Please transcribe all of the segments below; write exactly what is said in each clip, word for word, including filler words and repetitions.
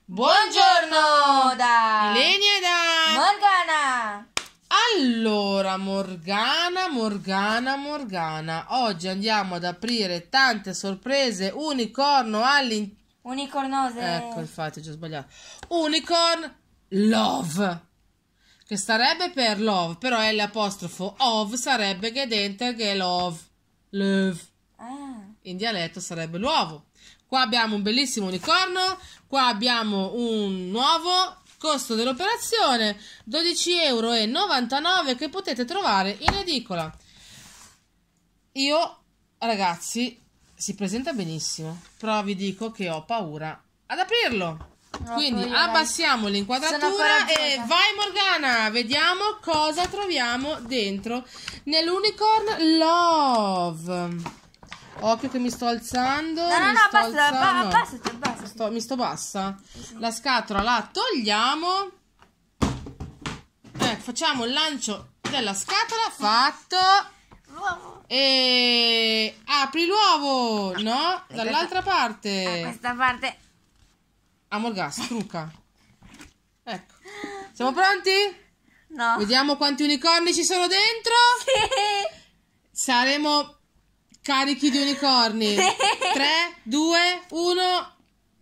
Buongiorno da Ilenia e da Morgana. Allora, Morgana, Morgana, Morgana, oggi andiamo ad aprire tante sorprese unicorno all'interno. Unicornose. Ecco, infatti ho già sbagliato. Unicorn Love, che starebbe per love, però è l'apostrofo ov, sarebbe gedente che love. Love. Ah. In dialetto sarebbe l'uovo. Qua abbiamo un bellissimo unicorno, qua abbiamo un nuovo, costo dell'operazione dodici e novantanove euro che potete trovare in edicola. Io, ragazzi, si presenta benissimo, però vi dico che ho paura ad aprirlo. No, Quindi io, abbassiamo Sono l'inquadratura coraggiosa. e vai Morgana, vediamo cosa troviamo dentro nell'Unicorn Love. Occhio che mi sto alzando. No, no, mi no, sto basta, alzando. ba- abbassati, abbassati. Sto- mi sto bassa. La scatola la togliamo. Ecco, facciamo il lancio della scatola. Fatto. L'uovo. E apri l'uovo. No, dall'altra A parte. questa parte. Amorgas, trucca. Ecco. Siamo pronti? No. Vediamo quanti unicorni ci sono dentro. Sì. Saremo carichi di unicorni. tre, due, uno.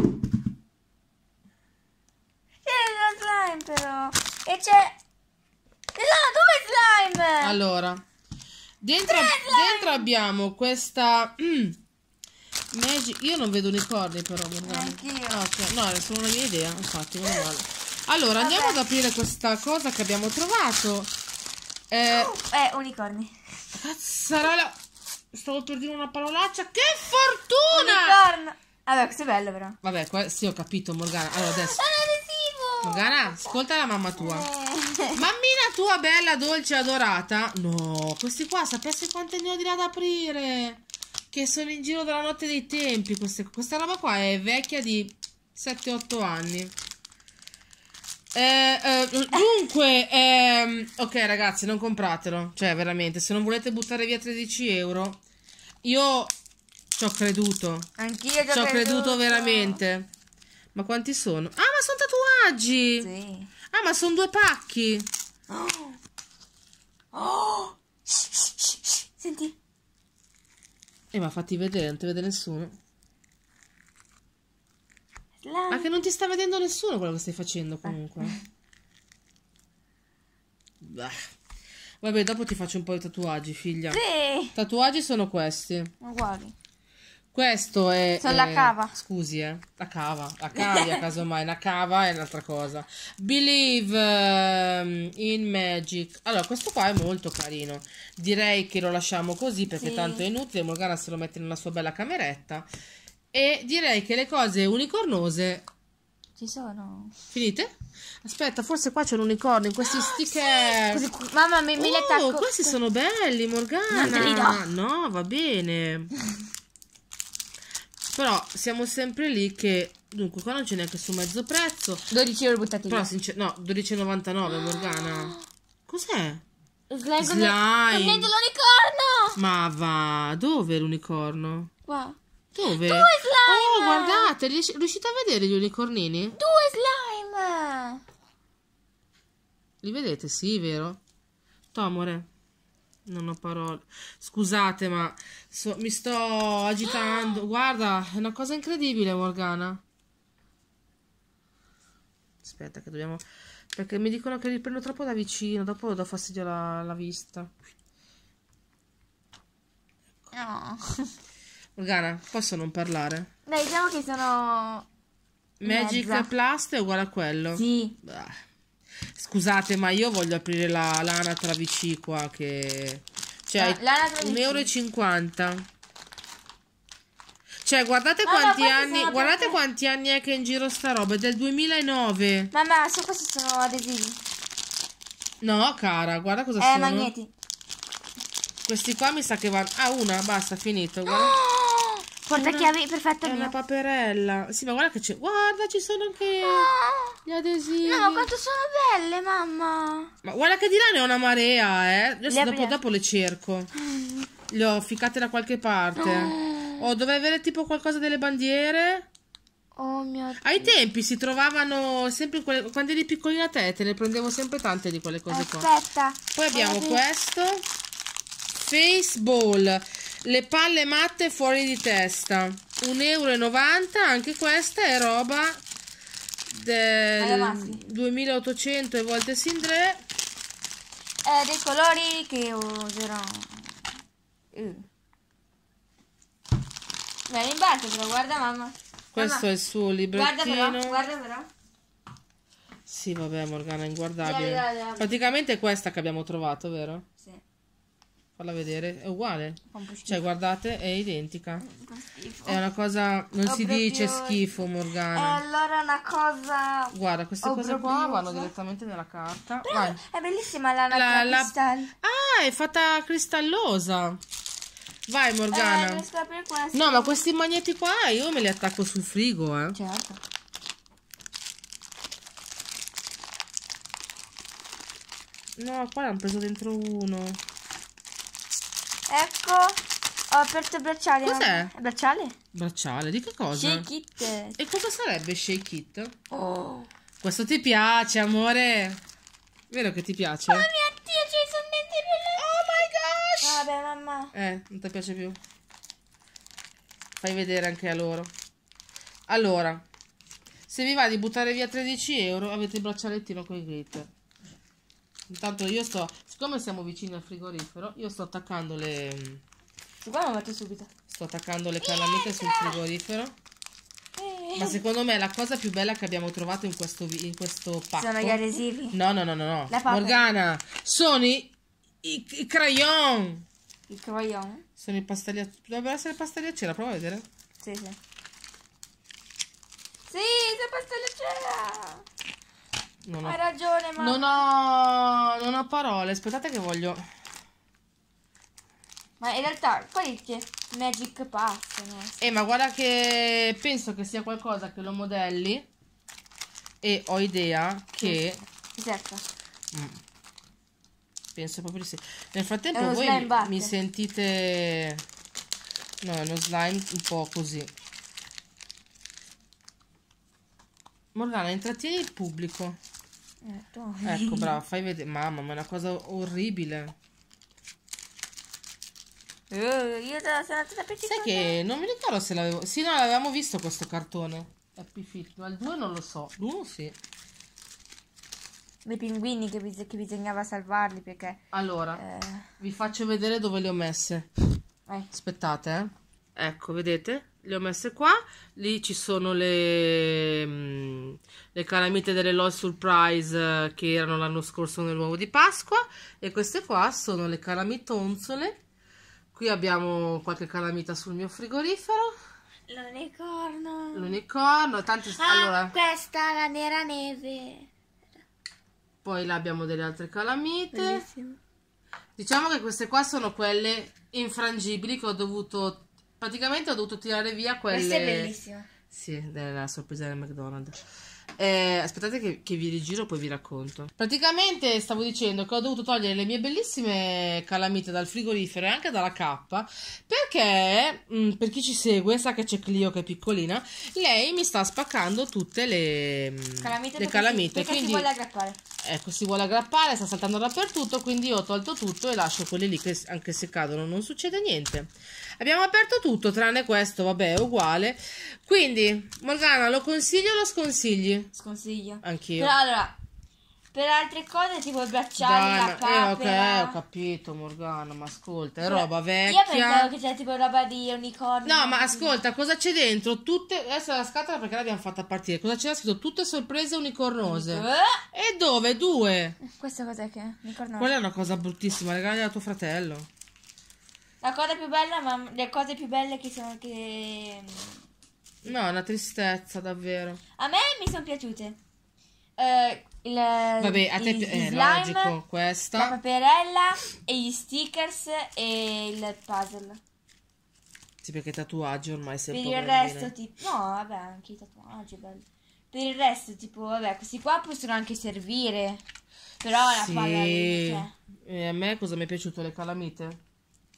C'è lo slime però. E c'è... No, dove slime? Allora, dentro, Tre slime! dentro abbiamo questa mm, Magic. Io non vedo unicorni però, Morgana. Neanch'io. Ah, ok. No, è solo una mia idea, infatti, meno male. Allora, andiamo Vabbè. ad aprire questa cosa che abbiamo trovato. Eh, Eh, unicorni. cazzarola. Stavo per dire una parolaccia. Che fortuna! Unicorno. Vabbè, questo è bello però. Vabbè, qua, sì, ho capito, Morgana. Allora, adesso. È un adesivo. Morgana, ascolta la mamma tua. Eh. Mammina tua bella, dolce, adorata. No, questi qua, sapessi quante ne ho di là da aprire. Che sono in giro dalla notte dei tempi. Queste, questa roba qua è vecchia di sette otto anni. Eh, eh, dunque, ehm, ok ragazzi, non compratelo. Cioè, veramente, se non volete buttare via tredici euro, io ci ho creduto. Anch'io Ci ho creduto veramente. Ma quanti sono? Ah, ma sono tatuaggi. Sì. Ah, ma sono due pacchi. Oh. Oh. Shh, shh, shh, shh. Senti. E ma fatti vedere, non ti vede nessuno. Slime. Ma che non ti sta vedendo nessuno quello che stai facendo comunque. Bah. Vabbè, dopo ti faccio un po' di tatuaggi, figlia. Sì. Tatuaggi sono questi. Uguali. Questo è... Sono la eh, cava. Scusi, eh. La cava. La cavia, casomai. La cava è un'altra cosa. Believe ehm, in magic. Allora, questo qua è molto carino. Direi che lo lasciamo così perché Sì. tanto è inutile. Morgana se lo mette nella sua bella cameretta. E direi che le cose unicornose... Ci sono. Finite? Aspetta, forse qua c'è un unicorno in questi sticker. Così, mamma, mi, mi le Oh, attacco. questi sono belli, Morgana. Non te li do. No, va bene. Però siamo sempre lì che... Dunque, qua non c'è neanche su mezzo prezzo. dodici euro buttati Però, via. sincer- no, dodici e novantanove, Morgana. Cos'è? Slime. Slime. Con dentro l'unicorno. Ma va, dove è l'unicorno? Qua. Dove? Due slime. Oh, guardate, rius- riuscite a vedere gli unicornini? Due slime. Li vedete? Sì, vero? Tomore. Non ho parole. Scusate, ma so- mi sto agitando. Guarda, è una cosa incredibile, Morgana. Aspetta, che dobbiamo... Perché mi dicono che li prendo troppo da vicino. Dopo do fastidio alla, alla vista. No. Morgana, posso non parlare? Dai, diciamo che sono... Magic mezza. Plast è uguale a quello? Sì. Bah. Scusate, ma io voglio aprire la l'anatra V C qua che... Cioè, Ah, l'anatra un V C. euro e cinquanta. Cioè, guardate Mamma, quanti questi anni... sono Guardate perché- quanti anni è che è in giro sta roba. È del duemilanove. Mamma, so questi sono adesivi. No, cara, guarda cosa Eh, sono. magneti. Questi qua mi sa che vanno... Ah, una, basta, finito. Guarda. Oh, portachiavi, perfetto È il una mio. paperella. Sì, ma guarda che c'è... Guarda, ci sono anche Ah. gli adesivi. No, ma quanto sono belle, mamma. Ma guarda che di là ne ho una marea, eh. Adesso Le dopo, apriamo. dopo le cerco. Le ho ficcate da qualche parte. Oh, dovrei avere tipo qualcosa delle bandiere. Oh mio Dio. Ai tempi si trovavano sempre quelle, quando eri piccolina te, te ne prendevo sempre tante di quelle cose qua. Aspetta. Poi abbiamo Guarda. questo Face Ball, le palle matte fuori di testa, un euro e novanta, anche questa è roba del Amassi. duemilaottocento e volte Sindre. Eh, dei colori che userò. Uh. Beh, in barca però, guarda mamma. Questo Mamma, è il suo guarda però, librettino. guarda però. Sì, vabbè, Morgana, è inguardabile. Dai, dai, dai. Praticamente è questa che abbiamo trovato, vero? Sì. Falla vedere, è uguale. Fa un po' schifo. Cioè, guardate, è identica. Fa schifo. È una cosa, non Ho si dice proprio- schifo, E Morgana. allora una cosa. Guarda, queste ho cose qua proprio- vanno direttamente nella carta. Però Vai. è bellissima la La- nata la- cristallo. Ah, è fatta cristallosa. Vai, Eh, Morgana. riesco a aprire questo. No, ma questi magnetti qua io me li attacco sul frigo, eh. Certo. No, qua l'hanno preso dentro uno. Ecco, ho aperto il bracciale. Cos'è? È bracciale? Bracciale, di che cosa? Shake it. E cosa sarebbe Shake It? Oh. Questo ti piace, amore? Vero che ti piace? Oh mio Dio, ci sono denti bellissimi. Oh my gosh! Vabbè, mamma. Eh, non ti piace più? Fai vedere anche a loro. Allora, se vi va di buttare via tredici euro, avete il braccialettino con i glitter. Intanto io sto, siccome siamo vicini al frigorifero, io sto attaccando le, Su qua lo metto subito. sto attaccando le calamite sul frigorifero. Eh. Ma secondo me la cosa più bella che abbiamo trovato in questo, vi- in questo pacco. Sono gli adesivi. No, no, no, no, no. La papera. Morgana, sono i, i, i crayon. Il crayon. Sono i pastelli a... Dovrebbero essere pastelli a cera, prova a vedere. Sì, sì. Sì, sei pastelleggera. Non Hai ho, ragione, mamma. non ho, non ho parole. Aspettate che voglio... Ma in realtà, quelli che Magic Pass, no? Eh, ma guarda che penso che sia qualcosa che lo modelli e ho idea che... Esatto. Mm. Penso proprio di sì. Nel frattempo È uno voi slime mi, butter. mi sentite... No, è uno slime un po' così. Morgana, intrattieni il pubblico. Eh, tu. Ecco, brava, fai vedere. Mamma, ma è una cosa orribile. Uh, io sono stata piccola. Sai che non mi ricordo se l'avevo... Sì, no, l'avevamo visto questo cartone. Happy Feet, ma il due non lo so. L'uno sì. Dei pinguini che, bis- che bisognava salvarli perché... Allora, Eh, vi faccio vedere dove le ho messe. vai. Aspettate, eh. Ecco, vedete? Le ho messe qua. Lì ci sono le, mm, le calamite delle LOL Surprise eh, che erano l'anno scorso nell'uovo di Pasqua. E queste qua sono le calamitonzole. Qui abbiamo qualche calamita sul mio frigorifero. L'unicorno. L'unicorno, tanti... Ah, allora, questa, la nera neve. poi là abbiamo delle altre calamite. Bellissimo. Diciamo che queste qua sono quelle infrangibili che ho dovuto... Praticamente ho dovuto tirare via quelle... Questa è bellissima. Sì, della sorpresa del McDonald's. Eh, aspettate che, che vi rigiro, poi vi racconto. Praticamente stavo dicendo che ho dovuto togliere le mie bellissime calamite dal frigorifero e anche dalla cappa perché, mh, per chi ci segue, sa che c'è Clio che è piccolina, lei mi sta spaccando tutte le Calamite le perché calamite. Si, perché quindi, si vuole aggrappare. ecco, si vuole aggrappare, sta saltando dappertutto, quindi io ho tolto tutto e lascio quelle lì che anche se cadono non succede niente. Abbiamo aperto tutto, tranne questo, vabbè, è uguale. Quindi, Morgana, lo consigli o lo sconsigli? Sconsiglio. Anch'io. Però allora, per altre cose tipo il bracciale, Dai, la ma- eh, ok, papera. ho capito, Morgana, ma ascolta, è Cioè, roba Io vecchia. pensavo che c'era tipo roba di unicorno. No, ma ascolta, cosa c'è dentro? Tutte, adesso la scatola perché l'abbiamo fatta partire. Cosa c'era scritto? Tutte sorprese unicornose. Eh? E dove? Due. Questa cos'è che è? Unicorno. Quella è una cosa bruttissima, regali a tuo fratello. La cosa più bella, ma le cose più belle che sono che... No, è una tristezza, davvero. A me mi sono piaciute. Eh, il, Vabbè, a te i- pi- i è slime, logico, la questa. paperella e gli stickers e il puzzle. Sì, perché tatuaggi ormai sei Per un po' il grandina. resto, tipo... No, vabbè, anche i tatuaggi, belli. Per il resto, tipo, vabbè, questi qua possono anche servire. Però la Sì. palla lì, cioè... E a me cosa mi è piaciuto? Le calamite?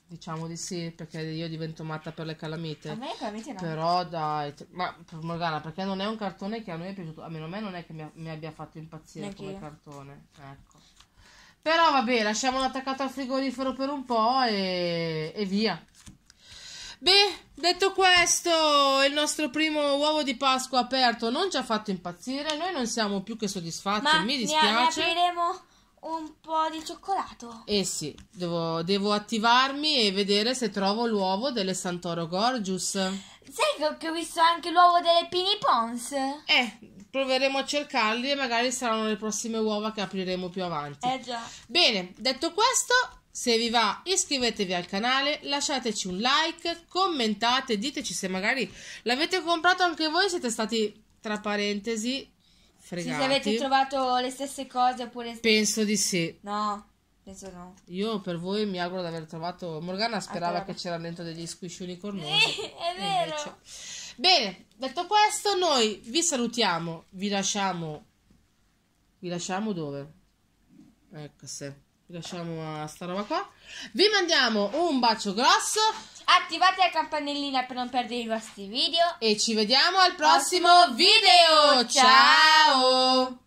diciamo di sì, perché io divento matta per le calamite. A me le calamite no. Però dai, t- ma Morgana, perché non è un cartone che a noi è piaciuto, almeno a me non è che mi, mi abbia fatto impazzire Neanche come io. cartone, ecco. Però vabbè, lasciamolo attaccato al frigorifero per un po' e, e via. Beh, detto questo, il nostro primo uovo di Pasqua aperto non ci ha fatto impazzire, noi non siamo più che soddisfatti, Ma mi ne, ne dispiace. apriremo un po' di cioccolato. Eh sì, devo, devo attivarmi e vedere se trovo l'uovo delle Santoro Gorgeous. Sai che, che ho visto anche l'uovo delle Pini Pons? Eh, proveremo a cercarli e magari saranno le prossime uova che apriremo più avanti. Eh già. Bene, detto questo, se vi va iscrivetevi al canale, lasciateci un like, commentate, diteci se magari l'avete comprato anche voi, siete stati, tra parentesi, fregati. Se avete trovato le stesse cose oppure... Penso di sì. No, penso no. Io per voi mi auguro di aver trovato... Morgana sperava Anche la- che c'era dentro degli squishy unicornosi. È E vero. invece- Bene, detto questo, noi vi salutiamo, vi lasciamo... Vi lasciamo dove? Ecco se. Vi lasciamo a sta roba qua. Vi mandiamo un bacio grosso Attivate la campanellina per non perdere i vostri video. e ci vediamo al prossimo Prossimo video. video. Ciao!